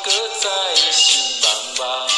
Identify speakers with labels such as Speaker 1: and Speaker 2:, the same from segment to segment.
Speaker 1: 搁再心茫茫。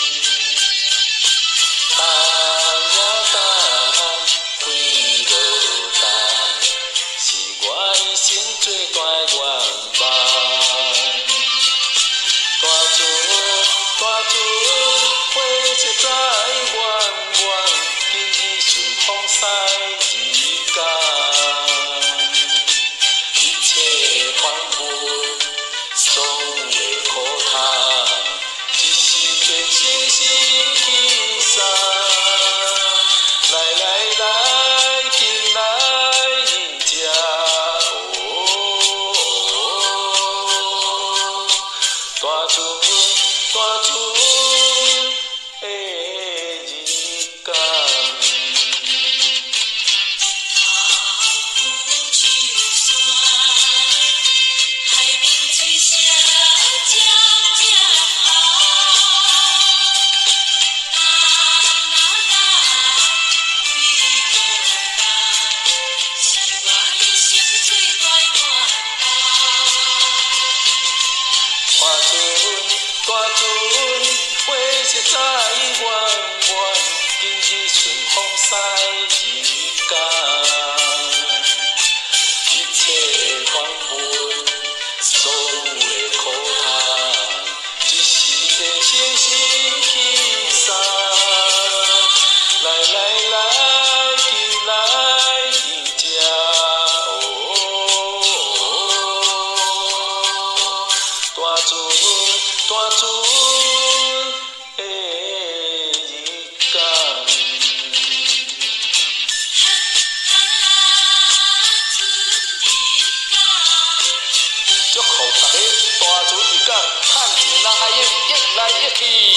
Speaker 1: 等呀等，几落冬，是我一生最大愿望。大船，大船，火车载远远，今日顺风驶日间。一切反复，总会苦叹，一时变成心气散。来来来，紧来饮茶。大船，大船的日间。大船，火车载远远，今日顺风驶日间。一切反复，总会苦叹，一时变成心气散。来来来，紧来饮茶。大船，大船的日间。祝福大家大船日间，趁钱人海涌，越来越去。